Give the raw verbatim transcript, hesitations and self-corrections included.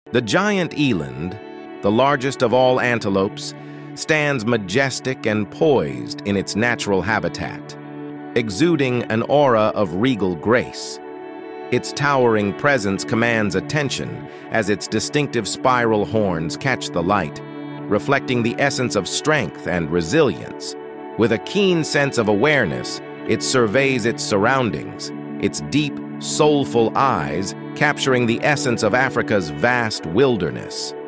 The giant eland, the largest of all antelopes, stands majestic and poised in its natural habitat, exuding an aura of regal grace. Its towering presence commands attention as its distinctive spiral horns catch the light, reflecting the essence of strength and resilience. With a keen sense of awareness, it surveys its surroundings, its deep, soulful eyes capturing the essence of Africa's vast wilderness.